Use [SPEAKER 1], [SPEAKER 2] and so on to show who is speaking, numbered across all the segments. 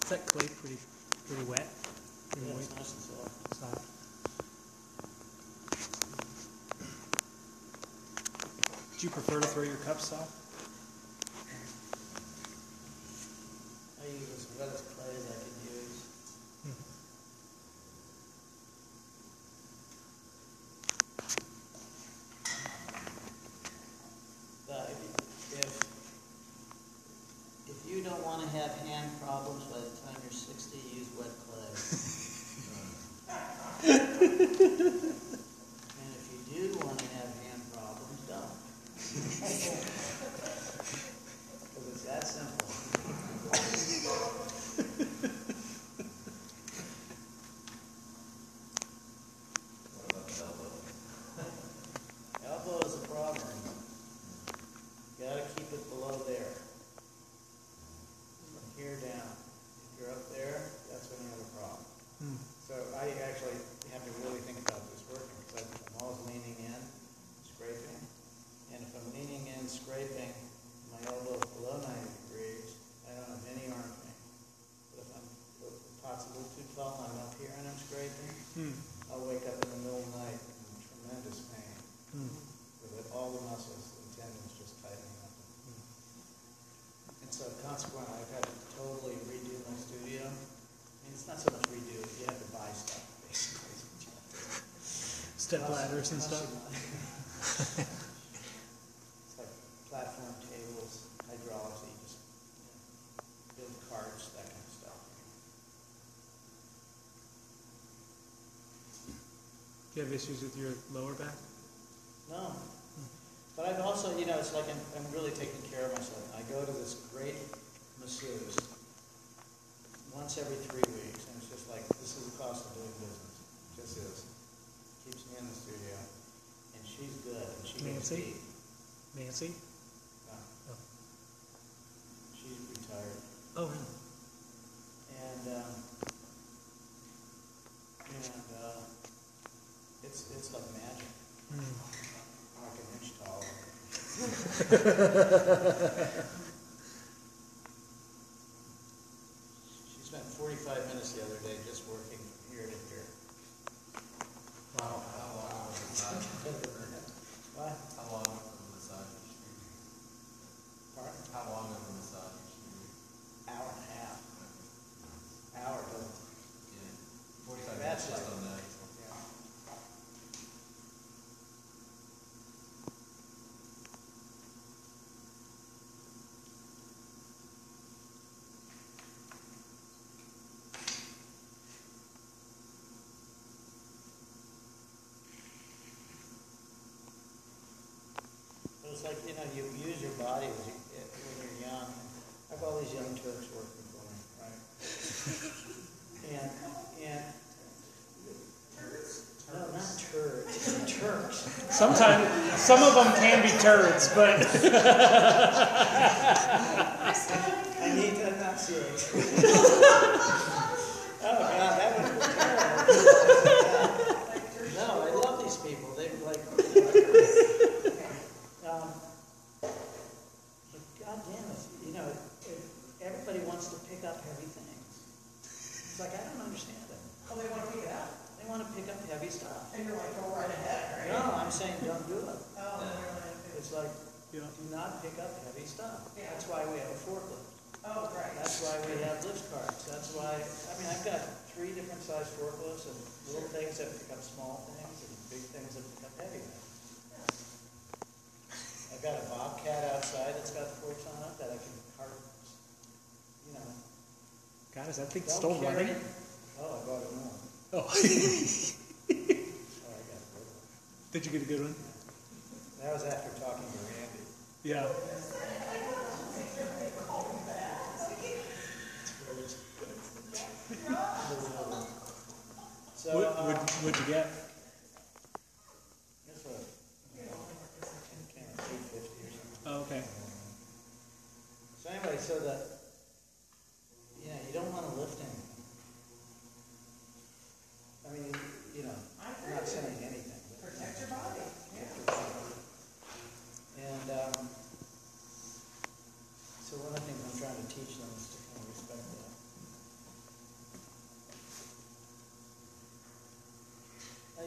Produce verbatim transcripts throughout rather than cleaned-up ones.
[SPEAKER 1] Is that clay pretty pretty wet? Pretty
[SPEAKER 2] Yeah,
[SPEAKER 1] wet?
[SPEAKER 2] it's nice and soft.
[SPEAKER 1] Soft. Do you prefer to throw your cups soft?
[SPEAKER 2] I use as wet as clay as I can use. But if, if you don't want to have hand problems by the time you're sixty, use wet clay. And if you do want to have hand problems, don't. Because it's that simple.
[SPEAKER 3] What about the elbow?
[SPEAKER 2] Elbow is a problem. You gotta keep it below there. From here down. If you're up there, that's when you have a problem.
[SPEAKER 1] Hmm.
[SPEAKER 2] So I actually have to really think about this working, because I'm always leaning in, scraping. And if I'm leaning in, scraping, my elbow is below ninety degrees, I don't have any arm pain. But if I'm, if the pot's a little too tall, I'm up here and I'm scraping,
[SPEAKER 1] Hmm.
[SPEAKER 2] I'll wake up in the middle of the night in tremendous pain.
[SPEAKER 1] Hmm.
[SPEAKER 2] With all the muscles and tendons just tightening up. And so consequently, I've had to totally redo my studio. I mean, it's not so much redo, you have to buy stuff, basically.
[SPEAKER 1] Step ladders and stuff.
[SPEAKER 2] It's like platform tables, hydraulics, you just you know, build carts, that kind of stuff.
[SPEAKER 1] Do you have issues with your lower back?
[SPEAKER 2] No. But I've also, you know, it's like I'm, I'm really taking care of myself. I go to this great masseuse once every three weeks, and it's just like, this is the cost of doing business. It just is. Keeps me in the studio. And she's good, and she goes
[SPEAKER 1] Nancy?
[SPEAKER 2] deep.
[SPEAKER 1] Nancy?
[SPEAKER 2] No.
[SPEAKER 1] Oh.
[SPEAKER 2] She's retired.
[SPEAKER 1] Oh, really?
[SPEAKER 2] And, um, and, uh, it's, it's like magic.
[SPEAKER 1] Hmm.
[SPEAKER 2] Like an inch tall. She spent forty-five minutes the other day just working from here to here.
[SPEAKER 3] Wow. How long was the massage?
[SPEAKER 2] What?
[SPEAKER 3] How long was the massage each week?
[SPEAKER 2] Pardon?
[SPEAKER 3] How long was the massage each week?
[SPEAKER 2] Hour and a half. Hour doesn't.
[SPEAKER 3] Yeah. Forty-five
[SPEAKER 2] That's
[SPEAKER 3] minutes just
[SPEAKER 2] like-
[SPEAKER 3] on that.
[SPEAKER 2] Yeah. But it's like, you know, you use your body as you, when you're young. I have all these young Turks working for me, right? And, and, no, not turds, Turks.
[SPEAKER 1] Sometimes, some of them can be turds, but
[SPEAKER 2] I need to enunciate. Oh, God, that would be terrible. No, I love these people. They like, um, but God damn it, you know, it, everybody wants to pick up heavy things. It's like, I don't understand it.
[SPEAKER 4] Oh, they want to pick it up.
[SPEAKER 2] They want to pick up heavy stuff.
[SPEAKER 4] And you're like, go right ahead, right?
[SPEAKER 2] No, I'm saying don't do it.
[SPEAKER 4] Oh, really?
[SPEAKER 2] It's like,
[SPEAKER 1] yeah.
[SPEAKER 2] do not pick up heavy stuff.
[SPEAKER 4] Yeah.
[SPEAKER 2] That's why we have a forklift.
[SPEAKER 4] Oh, right.
[SPEAKER 2] That's why we have lift carts. That's why, I mean, I've got three different size forklifts and little things that pick up small things and big things that pick up heavy things. I've got a Bobcat outside that's got forks on it that I can cart, you know.
[SPEAKER 1] God, is that thing
[SPEAKER 2] Don't
[SPEAKER 1] still
[SPEAKER 2] carry
[SPEAKER 1] running?
[SPEAKER 2] it. Oh, I bought a new one.
[SPEAKER 1] Oh.
[SPEAKER 2] Oh, I got a good one.
[SPEAKER 1] Did you get a good one?
[SPEAKER 2] That was after talking to Randy.
[SPEAKER 1] Yeah.
[SPEAKER 2] So,
[SPEAKER 1] What
[SPEAKER 2] um,
[SPEAKER 1] would what'd you get?
[SPEAKER 2] It's a can of eight fifty or something.
[SPEAKER 1] Oh, okay.
[SPEAKER 2] So anyway, so that, you know, you don't want to lift anything. I mean, you know, I'm not saying anything. but-
[SPEAKER 4] Protect your body.
[SPEAKER 2] And, um, so one of the things I'm trying to teach them is to kind of respect that.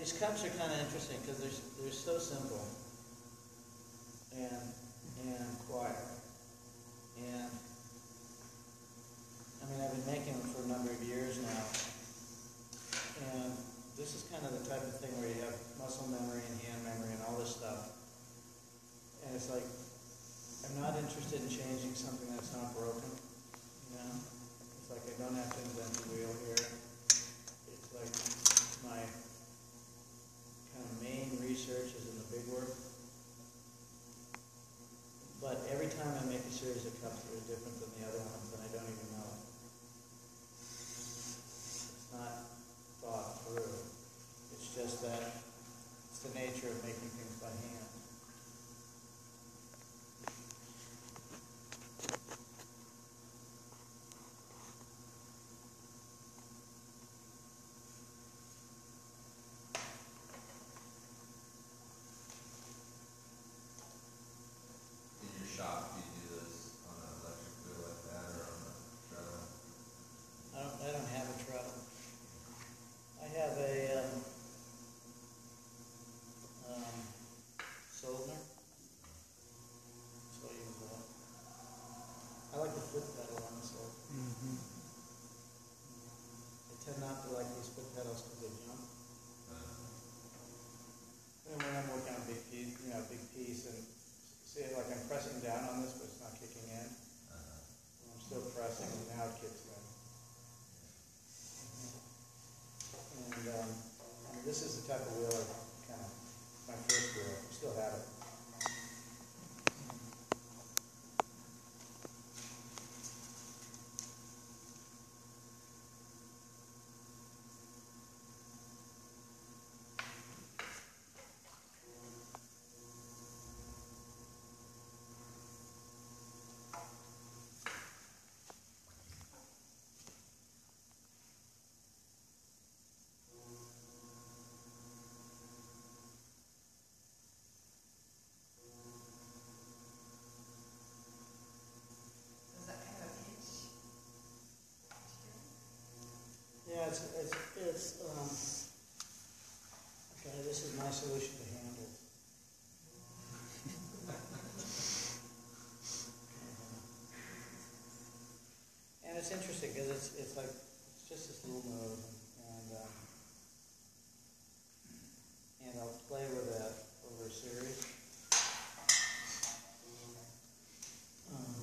[SPEAKER 2] these cups are kind of interesting because they're, they're so simple and, and quiet. And, I mean, I've been making them for a number of years now. And this is kind of the type of thing where you have muscle memory and hand memory and all this stuff. And it's like, I'm not interested in changing something that's not broken, you know? It's like I don't have to invent the wheel here. It's like my kind of main research is in the big work. But every time I make a series of cups that are different than the other ones, and I don't even know it. It's not thought through. It's just that it's the nature of making things by hand.
[SPEAKER 3] Shop, do you do this on an electric wheel like that or on a treadle?
[SPEAKER 2] I don't, I don't have a treadle. I have a, um, um, Soldner. So I use that. I like the foot pedal on the Soldner.
[SPEAKER 1] Mm-hmm.
[SPEAKER 2] I tend not to like these foot pedals because they jump. And when I'm working on a big piece, you know, a big piece and see, like I'm pressing down on this, but it's not kicking in.
[SPEAKER 3] Uh-huh.
[SPEAKER 2] I'm still pressing, and now it kicks in. And um, I mean, this is the type of wheel I kind of, my first wheel, I still have it.
[SPEAKER 4] Is that kind of a pinch?
[SPEAKER 2] Yeah, it's, it's, it's, um, okay, this is my solution to handle. And it's interesting because it's, it's like, it's just this little move and, um, and I'll play with that over a series. Um,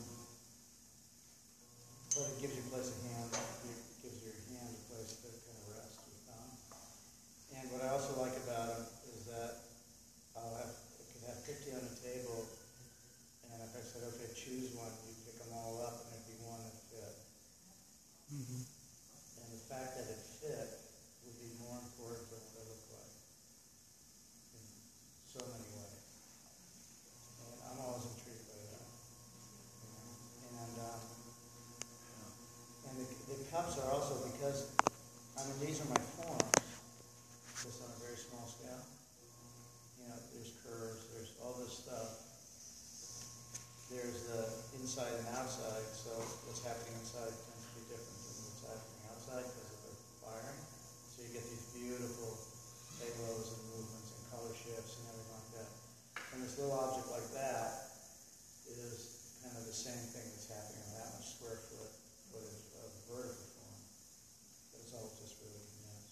[SPEAKER 2] but it gives you a place of hand, it gives your hand a place to kind of rest your thumb. And what I also like about them is that I'll have, I could have fifty on the table, and if I said, okay, choose one, you pick them all up, and there'd be one that fit.
[SPEAKER 1] Mm-hmm.
[SPEAKER 2] And the fact that it fit would be more important than what it looked like in so many ways. And I'm always intrigued by that. And um, and the, the cups are also because, I mean, these are my forms, just on a very small scale. You know, there's curves, there's all this stuff. There's the inside and outside, so what's happening inside tends to be different than what's happening outside because of the firing. So you get these beautiful halos and movements and color shifts and everything like that. And this little object like that is kind of the same thing that's happening on that much square foot footage of vertical form. But it's all just really condensed.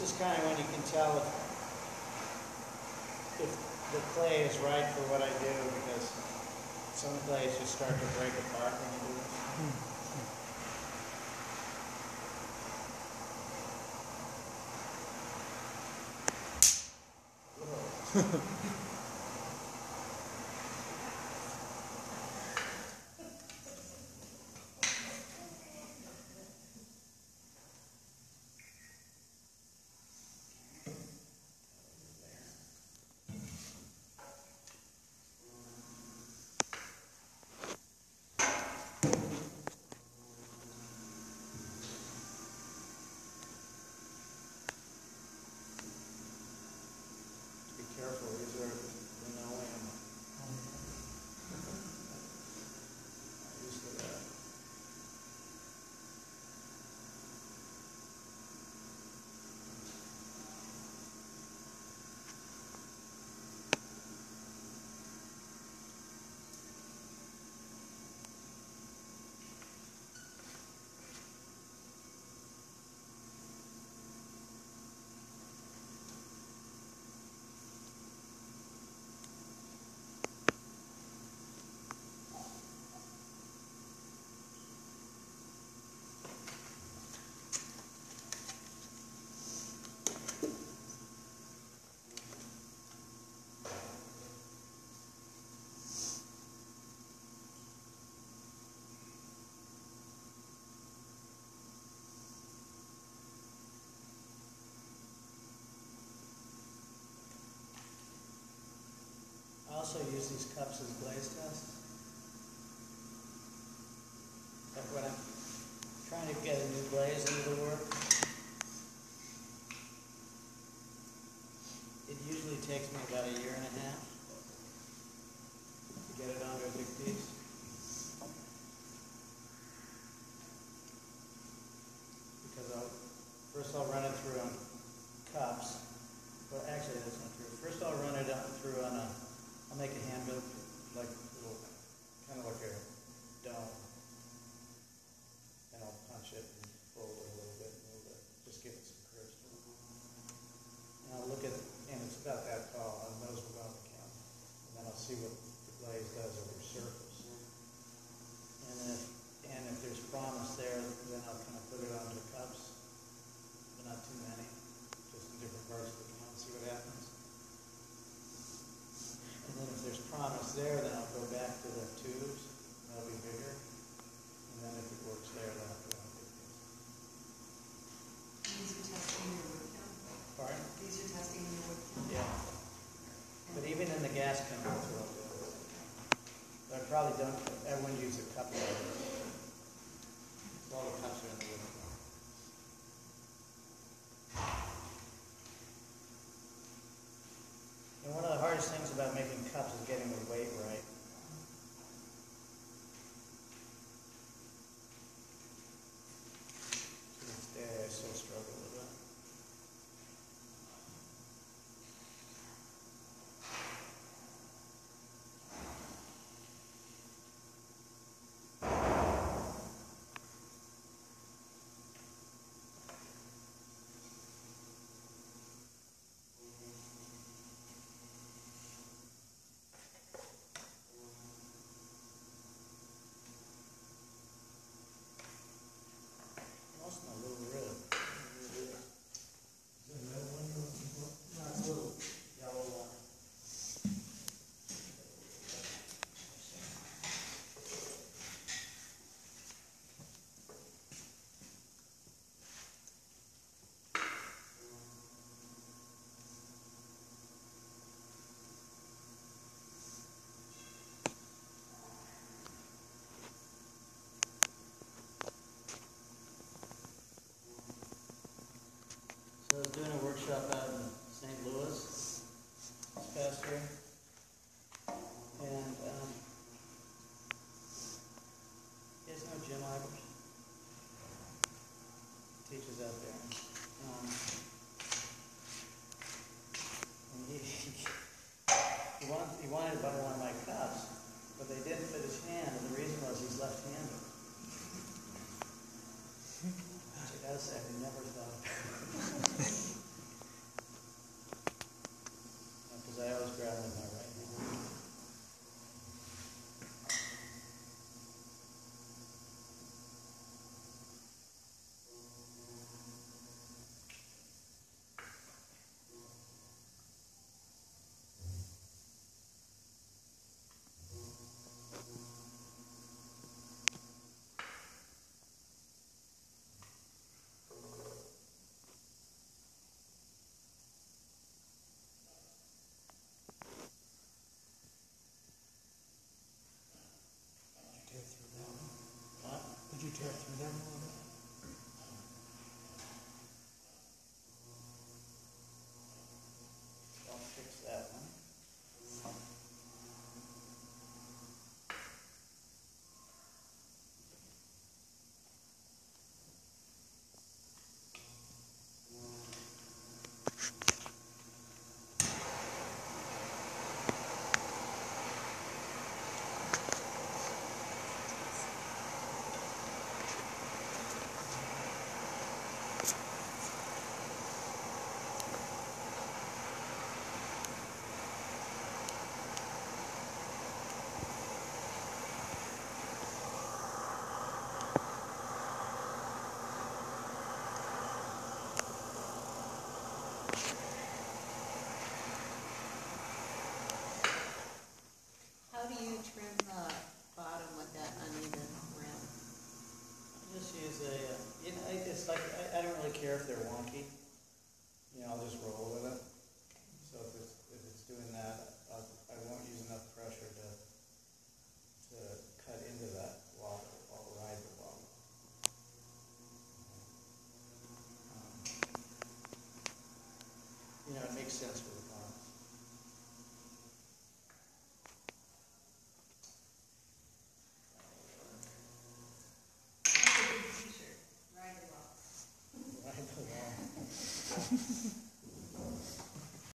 [SPEAKER 2] is kind of when you can tell if, if the clay is right for what I do, because some clays just start to break apart when you do this. Be careful, these are linoleum. Not used to that. I also use these cups as glaze tests. Like when I'm trying to get a new glaze into the work, it usually takes me about a year and a half to get it onto a big piece. Because I'll, first I'll run it through on cups. Well, actually that's not true. First I'll run it out through on a, I'll make a hand built, like a little, kind of like a dome. And I'll punch it and fold it a little bit, move it, just give it some curves to it. And I'll look at, and it's about that tall, and those will go on the camera. And then I'll see what the glaze does over the surface. And if, and if there's promise there, then I'll kind of put it onto cups, but not too many, just in different parts of the can, see what happens. And then if there's promise there, then I'll go back to the tubes, and they'll be bigger. And then if it works there, then I'll put on big piece.
[SPEAKER 4] These are testing your wood count.
[SPEAKER 2] Pardon?
[SPEAKER 4] These are testing your wood count.
[SPEAKER 2] Yeah. But even in the gas can, that's what I'll do. But I probably don't, I wouldn't use a cup like this. All the cups are in the wood count. And one of the hardest things about making cups is getting the weight right. To this day, I still struggle with that. Lost my little rib.
[SPEAKER 3] Is that another one you're looking for?
[SPEAKER 2] No, it's a little yellow one. So I was doing a workshop out in Saint Louis this past year, and um, you guys know Jim Ivers? Teaches out there. Um, and he, he, wanted, he wanted to buy one of my cups, but they didn't fit his hand, and the reason was he's left-handed. Which I gotta say, I never thought. like, I, I don't really care if they're wonky. You know, I'll just roll